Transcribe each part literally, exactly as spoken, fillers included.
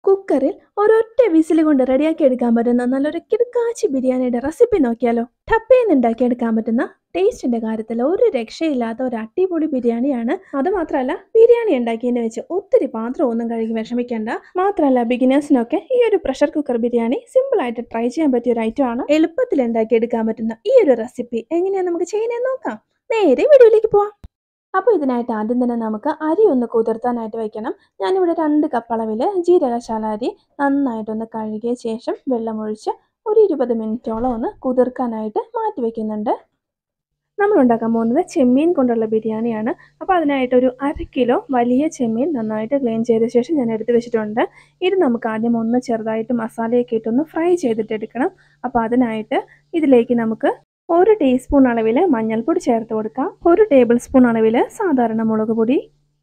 കുക്കറിൽ ഒരൊറ്റ വിസിൽ കൊണ്ട് റെഡിയാക്കി എടുക്കാൻ പറ്റുന്ന നല്ലൊരു കിടുക്കാച്ചി ബിരിയാണിയുടെ റെസിപ്പി നോക്കിയാലോ? ടപ്പേന്ന് ഉണ്ടാക്കിയെടുക്കാൻ പറ്റുന്ന ടേസ്റ്റിന്റെ കാര്യത്തിൽ ഒരു രക്ഷയില്ലാത്ത ഒരു അടിപൊളി ബിരിയാണിയാണ്. അത് മാത്രമല്ല, ബിരിയാണി ഉണ്ടാക്കിയതിന് വെച്ച് ഒത്തിരി പാത്രം ഒന്നും കഴുകി വിഷമിക്കേണ്ട. മാത്രമല്ല, ബിഗിനേഴ്സിനൊക്കെ ഈ ഒരു പ്രഷർ കുക്കർ ബിരിയാണി സിമ്പിൾ ആയിട്ട് ട്രൈ ചെയ്യാൻ പറ്റിയ ഒരു ഐറ്റം ആണ്. എളുപ്പത്തിൽ ഉണ്ടാക്കിയെടുക്കാൻ പറ്റുന്ന ഈ ഒരു റെസിപ്പി എങ്ങനെയാണ് നമുക്ക് ചെയ്യുന്നതെന്ന് നോക്കാം. നേരെ വീഡിയോയിലേക്ക് പോവാം. അപ്പോൾ ഇതിനായിട്ട് ആദ്യം തന്നെ നമുക്ക് അരി ഒന്ന് കുതിർത്താനായിട്ട് വയ്ക്കണം. ഞാനിവിടെ രണ്ട് കപ്പ് അളവിൽ ജീരകശാല അരി നന്നായിട്ടൊന്ന് കഴുകിയ ശേഷം വെള്ളമൊഴിച്ച് ഒരു ഇരുപത് മിനിറ്റോളം ഒന്ന് കുതിർക്കാനായിട്ട് മാറ്റി വയ്ക്കുന്നുണ്ട്. നമ്മൾ ഉണ്ടാക്കാൻ പോകുന്നത് ചെമ്മീൻ കൊണ്ടുള്ള ബിരിയാണിയാണ്. അപ്പോൾ അതിനായിട്ടൊരു അര കിലോ വലിയ ചെമ്മീൻ നന്നായിട്ട് ക്ലീൻ ചെയ്ത ശേഷം ഞാൻ എടുത്ത് വെച്ചിട്ടുണ്ട്. ഇത് നമുക്ക് ആദ്യം ഒന്ന് ചെറുതായിട്ട് മസാലയൊക്കെ ഇട്ടൊന്ന് ഫ്രൈ ചെയ്തിട്ടെടുക്കണം. അപ്പോൾ അതിനായിട്ട് ഇതിലേക്ക് നമുക്ക് ഒരു ടീസ്പൂൺ അളവിൽ മഞ്ഞൾപ്പൊടി ചേർത്ത് കൊടുക്കാം. ഒരു ടേബിൾ സ്പൂൺ അളവിൽ സാധാരണ മുളക് പൊടി,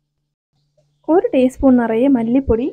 ഒരു ടീസ്പൂൺ നിറയെ മല്ലിപ്പൊടി,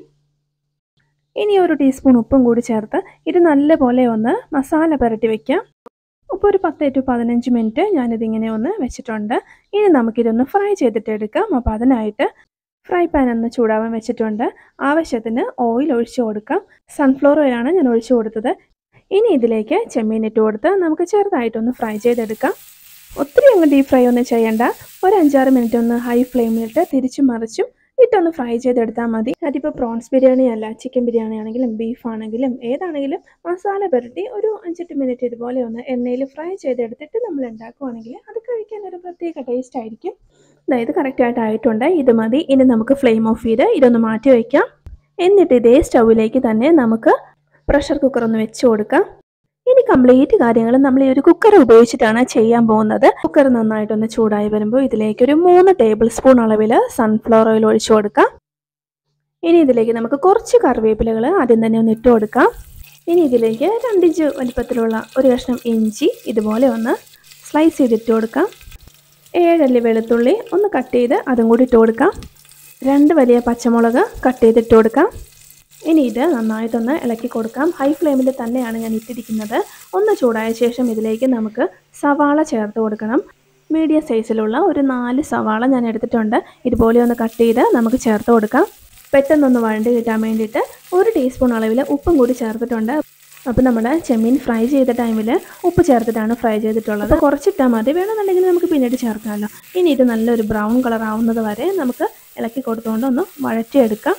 ഇനി ഒരു ടീസ്പൂൺ ഉപ്പും കൂടി ചേർത്ത് ഇത് നല്ലപോലെ ഒന്ന് മസാല പുരട്ടി വയ്ക്കാം. അപ്പോൾ ഒരു പത്ത് ടു പതിനഞ്ച് മിനിറ്റ് ഞാനിതിങ്ങനെ ഒന്ന് വെച്ചിട്ടുണ്ട്. ഇനി നമുക്കിതൊന്ന് ഫ്രൈ ചെയ്തിട്ട് എടുക്കാം. അപ്പോൾ അതിനായിട്ട് ഫ്രൈ പാൻ ഒന്ന് ചൂടാവാൻ വെച്ചിട്ടുണ്ട്. ആവശ്യത്തിന് ഓയിൽ ഒഴിച്ചു കൊടുക്കാം. സൺഫ്ലവർ ഓയിലാണ് ഞാൻ ഒഴിച്ചു കൊടുത്തത്. ഇനി ഇതിലേക്ക് ചെമ്മീൻ ഇട്ട് കൊടുത്ത് നമുക്ക് ചെറുതായിട്ടൊന്ന് ഫ്രൈ ചെയ്തെടുക്കാം. ഒത്തിരി അങ്ങ് ഡീപ് ഫ്രൈ ഒന്നും ചെയ്യേണ്ട. ഒരു അഞ്ചാറ് മിനിറ്റ് ഒന്ന് ഹൈ ഫ്ലെയിമിലിട്ട് തിരിച്ചും മറിച്ചും ഇട്ടൊന്ന് ഫ്രൈ ചെയ്തെടുത്താൽ മതി. അതിപ്പോൾ പ്രോൺസ് ബിരിയാണി അല്ല, ചിക്കൻ ബിരിയാണി ആണെങ്കിലും ബീഫ് ആണെങ്കിലും ഏതാണെങ്കിലും മസാല പുരട്ടി ഒരു അഞ്ചെട്ട് മിനിറ്റ് ഇതുപോലെ ഒന്ന് എണ്ണയിൽ ഫ്രൈ ചെയ്തെടുത്തിട്ട് നമ്മൾ ഉണ്ടാക്കുവാണെങ്കിൽ അത് കഴിക്കാൻ ഒരു പ്രത്യേക ടേസ്റ്റ് ആയിരിക്കും. അതായത് കറക്റ്റായിട്ട് ആയിട്ടുണ്ട്. ഇത് മതി. ഇനി നമുക്ക് ഫ്ലെയിം ഓഫ് ചെയ്ത് ഇതൊന്ന് മാറ്റി വയ്ക്കാം. എന്നിട്ട് ഇതേ സ്റ്റൗവിലേക്ക് തന്നെ നമുക്ക് പ്രഷർ കുക്കർ ഒന്ന് വെച്ച് കൊടുക്കാം. ഇനി കംപ്ലീറ്റ് കാര്യങ്ങൾ നമ്മൾ ഈ ഒരു കുക്കർ ഉപയോഗിച്ചിട്ടാണ് ചെയ്യാൻ പോകുന്നത്. കുക്കർ നന്നായിട്ടൊന്ന് ചൂടായി വരുമ്പോൾ ഇതിലേക്ക് ഒരു മൂന്ന് ടേബിൾ സ്പൂൺ അളവിൽ സൺഫ്ലവർ ഓയിൽ ഒഴിച്ചു കൊടുക്കാം. ഇനി ഇതിലേക്ക് നമുക്ക് കുറച്ച് കറിവേപ്പിലകൾ ആദ്യം തന്നെ ഒന്ന് ഇട്ട് കൊടുക്കാം. ഇനി ഇതിലേക്ക് രണ്ടിഞ്ച് വലിപ്പത്തിലുള്ള ഒരു കഷ്ണം ഇഞ്ചി ഇതുപോലെ ഒന്ന് സ്ലൈസ് ചെയ്തിട്ട് കൊടുക്കാം. ഏഴല്ലി വെളുത്തുള്ളി ഒന്ന് കട്ട് ചെയ്ത് അതും കൂടി ഇട്ട് കൊടുക്കാം. രണ്ട് വലിയ പച്ചമുളക് കട്ട് ചെയ്തിട്ട് കൊടുക്കാം. ഇനി ഇത് നന്നായിട്ടൊന്ന് ഇളക്കി കൊടുക്കാം. ഹൈ ഫ്ലെയിമിൽ തന്നെയാണ് ഞാൻ ഇട്ടിരിക്കുന്നത്. ഒന്ന് ചൂടായ ശേഷം ഇതിലേക്ക് നമുക്ക് സവാള ചേർത്ത് കൊടുക്കണം. മീഡിയം സൈസിലുള്ള ഒരു നാല് സവാള ഞാൻ എടുത്തിട്ടുണ്ട്. ഇതുപോലെ ഒന്ന് കട്ട് ചെയ്ത് നമുക്ക് ചേർത്ത് കൊടുക്കാം. പെട്ടെന്നൊന്ന് വഴണ്ടി കിട്ടാൻ വേണ്ടിയിട്ട് ഒരു ടീസ്പൂൺ അളവിൽ ഉപ്പും കൂടി ചേർത്തിട്ടുണ്ട്. അപ്പോൾ നമ്മൾ ചെമ്മീൻ ഫ്രൈ ചെയ്ത ടൈമിൽ ഉപ്പ് ചേർത്തിട്ടാണ് ഫ്രൈ ചെയ്തിട്ടുള്ളത്. കുറച്ചിട്ടാൽ മതി, വേണമെന്നുണ്ടെങ്കിൽ നമുക്ക് പിന്നീട് ചേർക്കാമല്ലോ. ഇനി ഇത് നല്ലൊരു ബ്രൗൺ കളർ ആവുന്നത് വരെ നമുക്ക് ഇളക്കി കൊടുത്തുകൊണ്ട് ഒന്ന് വഴറ്റിയെടുക്കാം.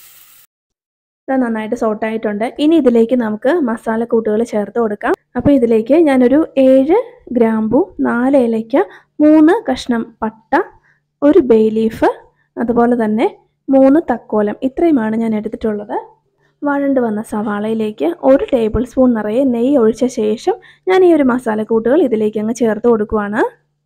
ഇത് നന്നായിട്ട് സോട്ടായിട്ടുണ്ട്. ഇനി ഇതിലേക്ക് നമുക്ക് മസാലക്കൂട്ടുകൾ ചേർത്ത് കൊടുക്കാം. അപ്പോൾ ഇതിലേക്ക് ഞാനൊരു ഏഴ് ഗ്രാമ്പു, നാല് ഏലയ്ക്ക, മൂന്ന് കഷ്ണം പട്ട, ഒരു ബേ ലീഫ്, അതുപോലെ തന്നെ മൂന്ന് തക്കോലം, ഇത്രയുമാണ് ഞാൻ എടുത്തിട്ടുള്ളത്. വഴണ്ട് വന്ന സവാളയിലേക്ക് ഒരു ടേബിൾ സ്പൂൺ നിറയെ നെയ്യ് ഒഴിച്ച ശേഷം ഞാൻ ഈ ഒരു മസാലക്കൂട്ടുകൾ ഇതിലേക്ക് അങ്ങ് ചേർത്ത് കൊടുക്കുവാണ്.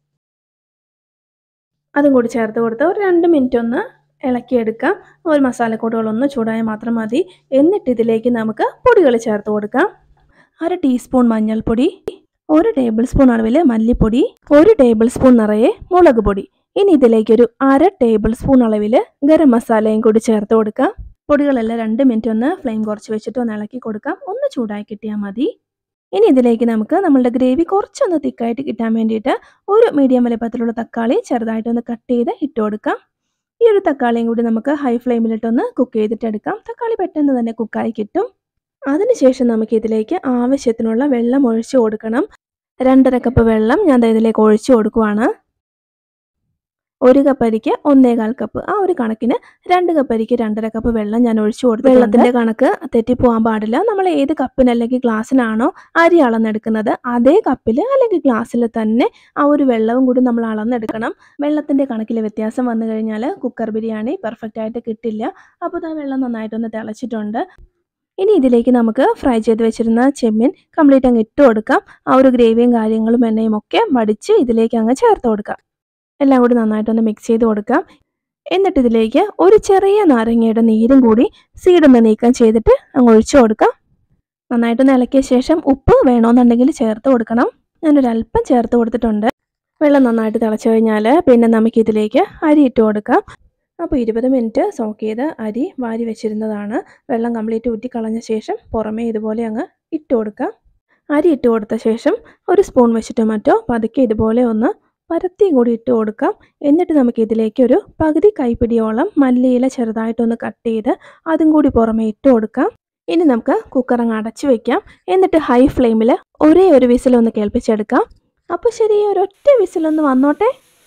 അതും കൂടി ചേർത്ത് കൊടുത്ത് ഒരു രണ്ട് മിനിറ്റ് ഒന്ന് ഇളക്കിയെടുക്കാം. ഒരു മസാലക്കൂട്ടുകളൊന്ന് ചൂടായാൽ മാത്രം മതി. എന്നിട്ട് ഇതിലേക്ക് നമുക്ക് പൊടികൾ ചേർത്ത് കൊടുക്കാം. അര ടീസ്പൂൺ മഞ്ഞൾപ്പൊടി, ഒരു ടേബിൾ സ്പൂൺ അളവിൽ മല്ലിപ്പൊടി, ഒരു ടേബിൾ സ്പൂൺ നിറയെ മുളക് പൊടി. ഇനി ഇതിലേക്കൊരു അര ടേബിൾ സ്പൂൺ അളവിൽ ഗരം മസാലയും കൂടി ചേർത്ത് കൊടുക്കാം. പൊടികളെല്ലാം രണ്ട് മിനിറ്റ് ഒന്ന് ഫ്ലെയിം കുറച്ച് വെച്ചിട്ട് ഒന്ന് ഇളക്കി കൊടുക്കാം. ഒന്ന് ചൂടായി കിട്ടിയാൽ മതി. ഇനി ഇതിലേക്ക് നമുക്ക് നമ്മളുടെ ഗ്രേവി കുറച്ചൊന്ന് തിക്കായിട്ട് കിട്ടാൻ വേണ്ടിയിട്ട് ഒരു മീഡിയം വലിപ്പത്തിലുള്ള തക്കാളി ചെറുതായിട്ടൊന്ന് കട്ട് ചെയ്ത് ഇട്ട് കൊടുക്കാം. ഈ ഒരു തക്കാളിയും കൂടി നമുക്ക് ഹൈ ഫ്ലെയിമിലിട്ടൊന്ന് കുക്ക് ചെയ്തിട്ടെടുക്കാം. തക്കാളി പെട്ടെന്ന് തന്നെ കുക്കായി കിട്ടും. അതിനുശേഷം നമുക്ക് ഇതിലേക്ക് ആവശ്യത്തിനുള്ള വെള്ളം ഒഴിച്ചു കൊടുക്കണം. രണ്ടര കപ്പ് വെള്ളം ഞാൻ ഇതിലേക്ക് ഒഴിച്ചു കൊടുക്കുവാണ്. ഒരു കപ്പ് അരിക്ക് ഒന്നേകാൽ കപ്പ്, ആ ഒരു കണക്കിന് രണ്ട് കപ്പ് അരിക്ക് രണ്ടര കപ്പ് വെള്ളം ഞാൻ ഒഴിച്ചു കൊടുത്തു. വെള്ളത്തിൻ്റെ കണക്ക് തെറ്റിപ്പോകാൻ പാടില്ല. നമ്മൾ ഏത് കപ്പിന് അല്ലെങ്കിൽ ഗ്ലാസ്സിനാണോ അരി അളന്നെടുക്കുന്നത് അതേ കപ്പിൽ അല്ലെങ്കിൽ ഗ്ലാസ്സിൽ തന്നെ ആ ഒരു വെള്ളവും കൂടി നമ്മൾ അളന്നെടുക്കണം. വെള്ളത്തിൻ്റെ കണക്കിൽ വ്യത്യാസം വന്നു കഴിഞ്ഞാൽ കുക്കർ ബിരിയാണി പെർഫെക്റ്റ് ആയിട്ട് കിട്ടില്ല. അപ്പോൾ ആ വെള്ളം നന്നായിട്ടൊന്ന് തിളച്ചിട്ടുണ്ട്. ഇനി ഇതിലേക്ക് നമുക്ക് ഫ്രൈ ചെയ്ത് വെച്ചിരുന്ന ചെമ്മീൻ കംപ്ലീറ്റ് അങ്ങ് ഇട്ട് കൊടുക്കാം. ആ ഒരു ഗ്രേവിയും കാര്യങ്ങളും എണ്ണയും ഒക്കെ വടിച്ച് ഇതിലേക്ക് അങ്ങ് ചേർത്ത് കൊടുക്കാം. എല്ലാം കൂടി നന്നായിട്ടൊന്ന് മിക്സ് ചെയ്ത് കൊടുക്കാം. എന്നിട്ട് ഇതിലേക്ക് ഒരു ചെറിയ നാരങ്ങയുടെ നീരും കൂടി സീഡൊന്ന് നീക്കം ചെയ്തിട്ട് അങ്ങ് ഒഴിച്ചു കൊടുക്കാം. നന്നായിട്ടൊന്ന് ഇളക്കിയ ശേഷം ഉപ്പ് വേണമെന്നുണ്ടെങ്കിൽ ചേർത്ത് കൊടുക്കണം. ഞാനൊരല്പം ചേർത്ത് കൊടുത്തിട്ടുണ്ട്. വെള്ളം നന്നായിട്ട് തിളച്ച് കഴിഞ്ഞാൽ പിന്നെ നമുക്കിതിലേക്ക് അരി ഇട്ട് കൊടുക്കാം. അപ്പോൾ ഇരുപത് മിനിറ്റ് സോക്ക് ചെയ്ത് അരി വാരി വെച്ചിരുന്നതാണ്. വെള്ളം കംപ്ലീറ്റ് ഊറ്റിക്കളഞ്ഞ ശേഷം പുറമേ ഇതുപോലെ അങ്ങ് ഇട്ട് കൊടുക്കാം. അരി ഇട്ട് കൊടുത്ത ശേഷം ഒരു സ്പൂൺ വെച്ചിട്ടോ മറ്റോ പതുക്കെ ഇതുപോലെ ഒന്ന് പരത്തിയും കൂടി ഇട്ട് കൊടുക്കാം. എന്നിട്ട് നമുക്ക് ഇതിലേക്ക് ഒരു പകുതി കൈപ്പിടിയോളം മല്ലിയില ചെറുതായിട്ടൊന്ന് കട്ട് ചെയ്ത് അതും കൂടി പുറമെ ഇട്ട് കൊടുക്കാം. ഇനി നമുക്ക് കുക്കർ അങ്ങ് അടച്ചു വെക്കാം. എന്നിട്ട് ഹൈ ഫ്ലെയിമിൽ ഒരേ ഒരു വിസിലൊന്ന് കേൾപ്പിച്ചെടുക്കാം. അപ്പോൾ ശരി, ഒരൊറ്റ വിസിലൊന്ന് വന്നോട്ടെ.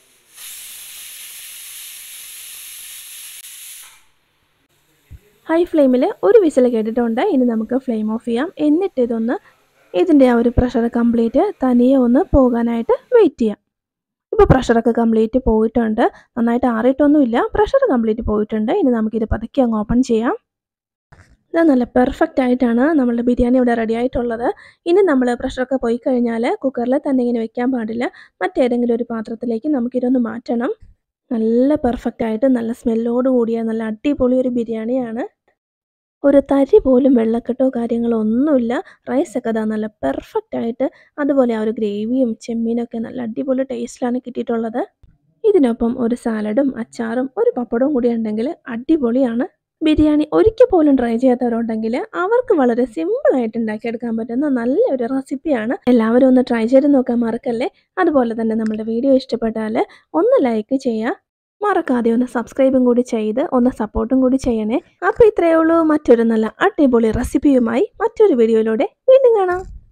ഹൈ ഫ്ലെയിമിൽ ഒരു വിസിൽ കേട്ടിട്ടുണ്ട്. ഇനി നമുക്ക് ഫ്ലെയിം ഓഫ് ചെയ്യാം. എന്നിട്ട് ഇതൊന്ന് ഇതിൻ്റെ ആ ഒരു പ്രഷർ കംപ്ലീറ്റ് തനിയെ ഒന്ന് പോകാനായിട്ട് വെയിറ്റ് ചെയ്യാം. ഇപ്പോൾ പ്രഷറൊക്കെ കംപ്ലീറ്റ് പോയിട്ടുണ്ട്. നന്നായിട്ട് ആറിയിട്ടൊന്നുമില്ല, പ്രഷർ കംപ്ലീറ്റ് പോയിട്ടുണ്ട്. ഇനി നമുക്കിത് പതുക്കെ അങ്ങ് ഓപ്പൺ ചെയ്യാം. ഇത് നല്ല പെർഫെക്റ്റ് ആയിട്ടാണ് നമ്മളുടെ ബിരിയാണി ഇവിടെ റെഡി ആയിട്ടുള്ളത്. ഇനി നമ്മൾ പ്രഷറൊക്കെ പോയി കഴിഞ്ഞാൽ കുക്കറിൽ തന്നെ ഇങ്ങനെ വെക്കാൻ പാടില്ല. മറ്റേതെങ്കിലും ഒരു പാത്രത്തിലേക്ക് നമുക്കിതൊന്ന് മാറ്റണം. നല്ല പെർഫെക്റ്റ് ആയിട്ട് നല്ല സ്മെല്ലോട് കൂടിയ നല്ല അടിപൊളി ഒരു ബിരിയാണിയാണ്. ഒരു തരി പോലും വെള്ളക്കെട്ടോ കാര്യങ്ങളോ ഒന്നുമില്ല. റൈസൊക്കെ അതാ നല്ല പെർഫെക്റ്റ് ആയിട്ട്, അതുപോലെ ആ ഒരു ഗ്രേവിയും ചെമ്മീനൊക്കെ നല്ല അടിപൊളി ടേസ്റ്റിലാണ് കിട്ടിയിട്ടുള്ളത്. ഇതിനൊപ്പം ഒരു സാലഡും അച്ചാറും ഒരു പപ്പടവും കൂടി ഉണ്ടെങ്കിൽ അടിപൊളിയാണ്. ബിരിയാണി ഒരിക്കൽ പോലും ട്രൈ ചെയ്യാത്തവരുണ്ടെങ്കിൽ അവർക്ക് വളരെ സിമ്പിളായിട്ട് ഉണ്ടാക്കിയെടുക്കാൻ പറ്റുന്ന നല്ലൊരു റെസിപ്പിയാണ്. എല്ലാവരും ഒന്ന് ട്രൈ ചെയ്ത് നോക്കാൻ മറക്കല്ലേ. അതുപോലെ തന്നെ നമ്മുടെ വീഡിയോ ഇഷ്ടപ്പെട്ടാൽ ഒന്ന് ലൈക്ക് ചെയ്യുക. മറക്കാതെ ഒന്ന് സബ്സ്ക്രൈബും കൂടി ചെയ്ത് ഒന്ന് സപ്പോർട്ടും കൂടി ചെയ്യണേ. അപ്പോൾ ഇത്രയേ ഉള്ളൂ. മറ്റൊരു നല്ല അടിപൊളി റെസിപ്പിയുമായി മറ്റൊരു വീഡിയോയിലൂടെ വീണ്ടും കാണാം.